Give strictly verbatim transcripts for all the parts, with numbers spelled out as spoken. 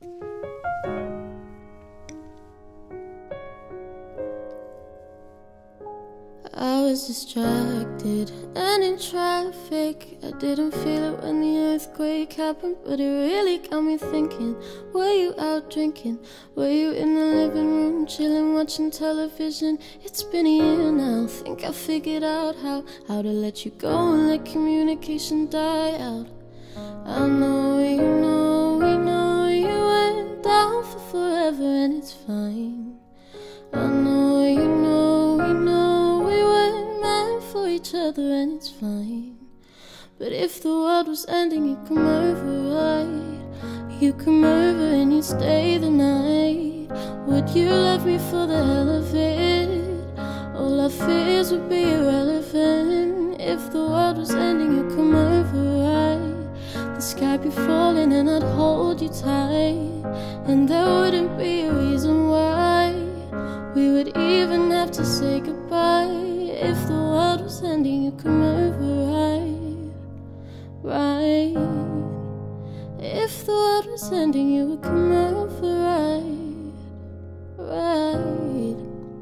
I was distracted and in traffic. I didn't feel it when the earthquake happened, but it really got me thinking. Were you out drinking? Were you in the living room chilling, watching television? It's been a year now. Think I figured out how How to let you go and let communication die out. I know you know, we know you went down for forever and it's fine. I know you know, we know we weren't meant for each other and it's fine. But if the world was ending, you'd come over, right? You'd come over and you'd stay the night. Would you love me for the hell of it? All our fears would be irrelevant. If the world was ending, you'd come over, right? The sky be falling and I'd hold you tight, and there wouldn't be a reason why we would even have to say goodbye. If the world was ending, you'd come over, right? Right. If the world was ending, you would come over, right? Right.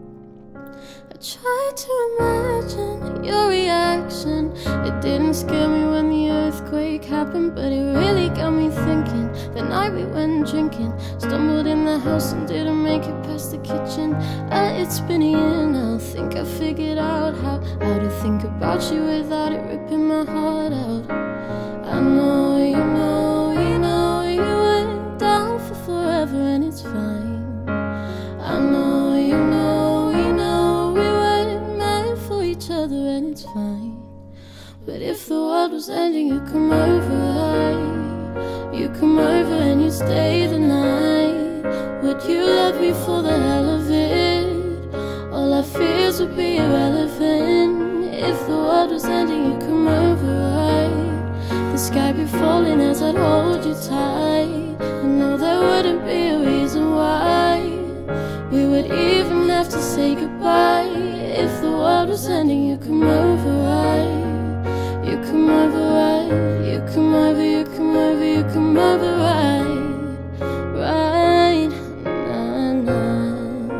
I tried to imagine your reaction. It didn't scare me when the earthquake happened, but it really got me thinking. The night we went drinking, stumbled in the house and didn't make it past the kitchen. And it's been a year now. Think I figured out how How to think about you without it ripping my heart out. I know you know, you know you went down for forever and it's fine. I know you know, you know we weren't meant for each other and it's fine. But if the world was ending, you'd come over, right? You come over and you stay the night. Would you love me for the hell of it? All our fears would be irrelevant. If the world was ending, you'd come over, right? The sky be falling as I'd hold you tight. I know there wouldn't be a reason why we would even have to say goodbye. If the world was ending, you'd come over, right? You come over, right? You come over, you come over, you come over, right? Right, nah, nah.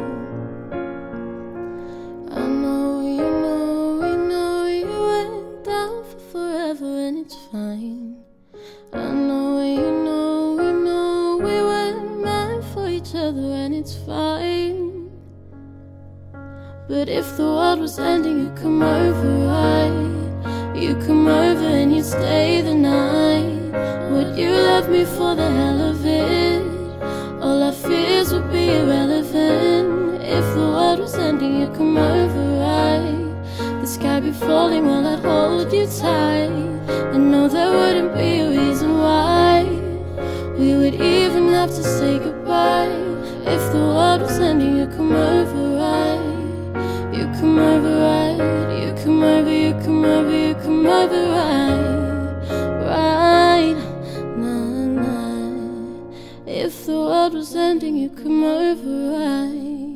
I know you know, we know you went down for forever and it's fine. I know you know, we know we weren't meant for each other and it's fine. But if the world was ending, you'd come over, right? You come over and you stay the night. Would you love me for the hell of it? All our fears would be irrelevant. If the world was ending, you'd come over, right? The sky be falling while I'd hold you tight. I know there wouldn't be a reason why we would even have to say goodbye. If the world was ending, you'd come over, right? You come over, right? You come over, you come over, you come over, right? Right, nah, nah. If the world was ending, you come over, right?